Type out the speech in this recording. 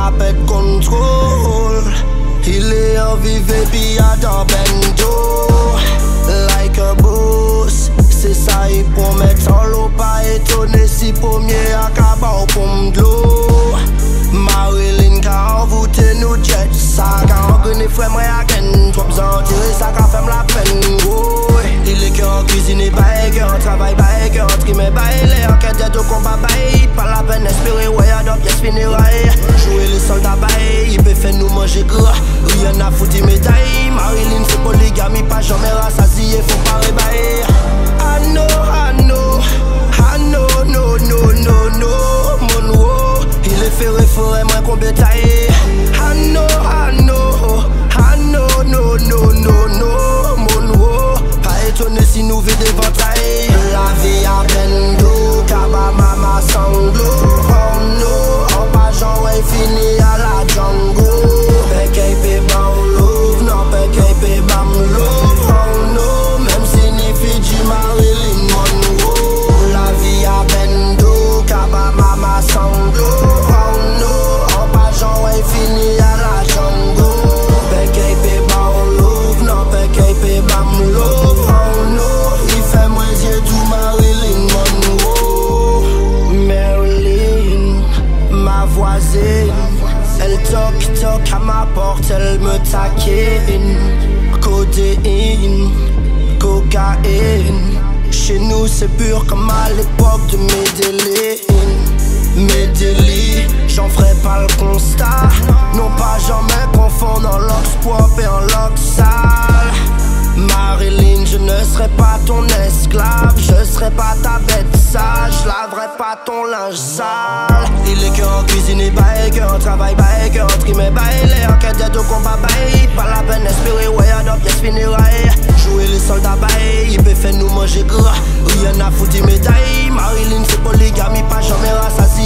pas perdre contrôle. Il est en vive et puis à dans bendo. Like a boss, c'est ça il promet en l'eau. Pas étonné si premier à cabao pour m'dlo. Marilyn ka envoûté nous jet. Ça ka engrené frère moi à ken. Trop besoin tirer ça ka fait la peine. Il est qu'en cuisine et bail, qu'en travail bail, qu'en trim et bail. Les enquêtes de combat bail. Pas la peine espérer ouais à d'autres pièces funérailles. Jouer les soldats bail, il peut faire nous manger gras. Rien à foutre médaille. Marilyn c'est polygamie, pas jamais rassasié, faut pas rébailler. I know, no, Monroe. Il est ferré, forêt, moins qu'on bétaille. I know, no, Monroe. Pas étonné si nous vit des ventailles. La vie à bendo, kaba mama sanglo. Oh no, en pas genre fini à la jungle. Pekei pe ban love, non pekei pe bam love. Oh no, même si ni Fiji Marilyn Monroe. La vie à bendo, kaba mama sanglo. Oh no, en pas genre fini à la jungle. Pekei pe ban love, non pekei pe bam love. Oh no, il fait moins yeux tout Marilyn Monroe. Marilyn, ma voisine. Elle toque à ma porte, elle me taquine. Codéine, cocaïne. Chez nous c'est pur comme à l'époque de Medellin. J'en ferai pas le constat. Non pas jamais confondre en lox propre et en lox sale. Marilyn, je ne serai pas ton esclave. Je serai pas ta bête sage. Je laverai pas ton linge sale. Il est qu'en cuisine et bail, qu'en travail bail, qu'en trim et bail. Les enquêtes de combat bail. Pas la peine espérer ouais à d'autres pièces funérailles. Jouer les soldats bail, il peut faire nous manger gras. Rien à foutre médaille. Marilyn c'est polygamie, pas jamais rassasié.